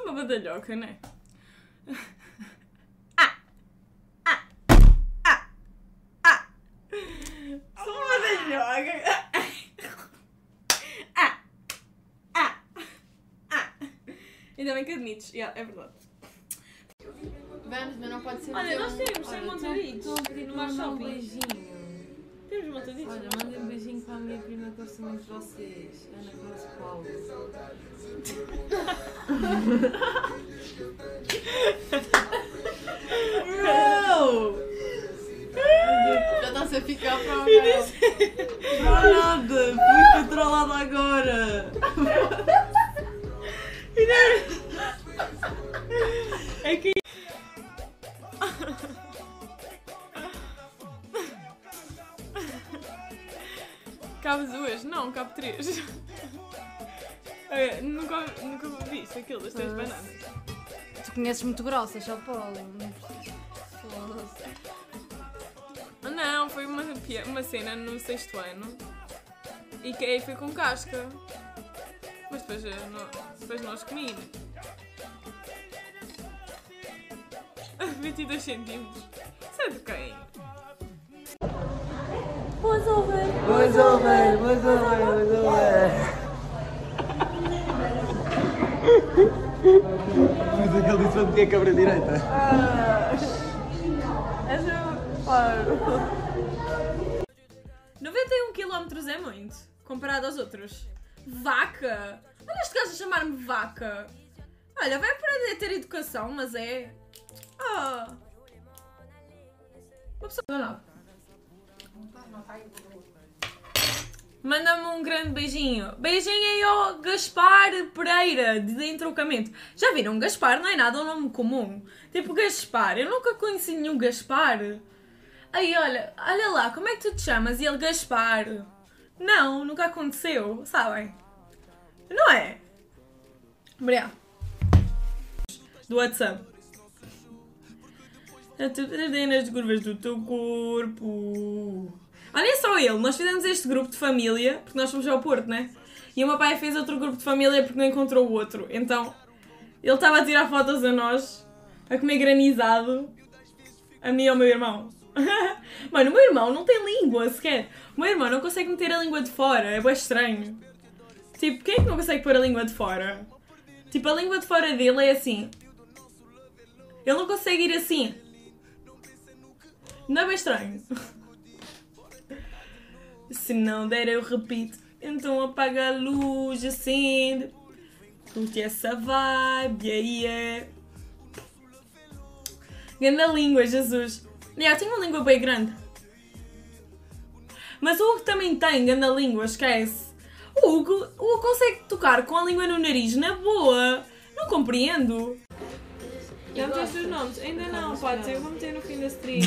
com a badalhoca, não é? Sou uma badalhoca. Ainda bem que admites. Yeah, é verdade. Vamos, mas não pode ser. Olha, nós temos 100 montaditos. Estou a pedir no mar shopping. um beijinho. Temos montaditos. Olha, mandem um beijinho para a minha prima que gosta muito de vocês. Ana Carlos Paulo. Não! Já está-se a ficar para o carro. Não nada, fui controlada agora. É que... Cabe duas? Não, cabe três. Nunca viste aquilo das 3 bananas. Tu conheces muito grossas, só Paulo. Não, foi uma cena no 6º ano e que aí foi com casca. Mas depois nós comíamos. 22 centímetros. Isso é de quem? Vamos ouvir. Mas aquele disse onde tinha a câmara direita. Essa paro. 91 km é muito, comparado aos outros. Vaca! Olha este gajo a chamar-me vaca. Olha, vai aprender a ter educação, mas é... Ah! Uma pessoa... Não. Manda-me um grande beijinho. Beijinho aí ao Gaspar Pereira, de Entroncamento. Já viram? Gaspar não é nada um nome comum. Tipo Gaspar. Eu nunca conheci nenhum Gaspar. Aí, olha lá, como é que tu te chamas? E ele, Gaspar. Não, nunca aconteceu, sabem? Não é? Obrigada. Do WhatsApp. Nas curvas do teu corpo. Olha só ele, nós fizemos este grupo de família, porque nós fomos ao Porto, né? E o meu pai fez outro grupo de família porque não encontrou o outro. Então, ele estava a tirar fotos a nós, a comer granizado, a mim e ao meu irmão. Mano, o meu irmão não tem língua sequer. O meu irmão não consegue meter a língua de fora, é bem estranho. Tipo, quem é que não consegue pôr a língua de fora? Tipo, a língua de fora dele é assim. Ele não consegue ir assim. Não é bem estranho? Se não der eu repito. Então apaga a luz, acende. Curte essa vibe, aí é. Ganda língua, Jesus. Eu tenho uma língua bem grande. Mas o Hugo também tem ganda língua, esquece. O Hugo consegue tocar com a língua no nariz, na boa. Não compreendo. Já meteste os nomes? Ainda não, pode eu vou meter no fim da stream.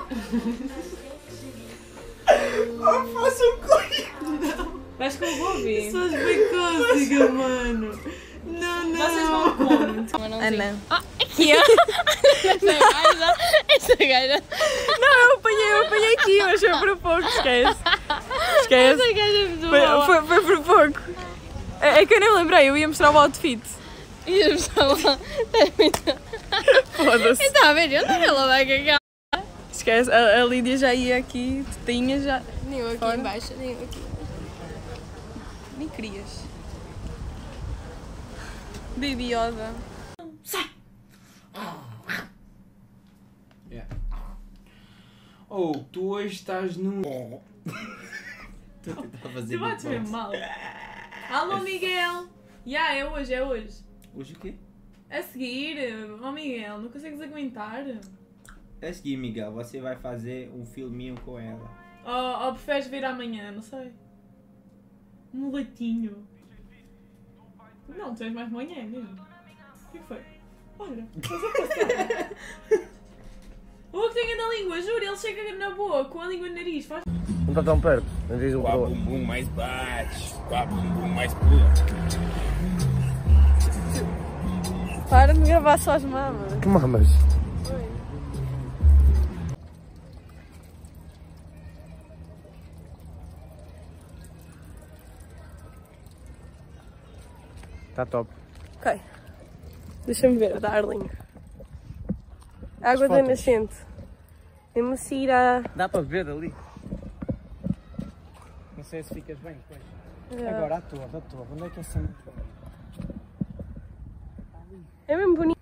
Faça um coelho! Vais com o Bobby? Sós bem cócega, mano. Não. Vocês vão como? Ana. Aqui, ó. Essa gaja. Não, eu apanhei aqui, mas foi por pouco, esquece. Esquece. Essa gaja é muito boa. Foi por pouco. É que eu nem me lembrei, eu ia mostrar o outfit. E eu estava lá. Foda-se. Está a ver? Eu não ela vai cagar. Esquece, a Lídia já ia aqui, tinha já. Nem eu aqui Fora. embaixo, nem eu aqui. Nem querias. Bebiosa. Yeah. Oh, tu hoje estás no. Estou a tentar fazer. Tu bates mesmo mal. Alô, Miguel. É hoje. Hoje o quê? A seguir, oh Miguel, não consegues aguentar? A seguir, Miguel, você vai fazer um filminho com ela. Ou preferes vir amanhã, não sei. Um leitinho. Não, tu és mais manhã mesmo. O que foi? Olha, estás a passar. O que tem na língua, juro, ele chega na boa, com a língua no nariz, faz. Não está tão perto, não diz o Qual valor. bumbum mais bate, qual bumbum mais pula. Para de me gravar só as mamas. Que mamas? Está top. Ok. Deixa-me ver, darling. Água da nascente. Em Macira. Dá para ver ali. Não sei se ficas bem depois. Agora a torre. Onde é que é essa? É mesmo bonito.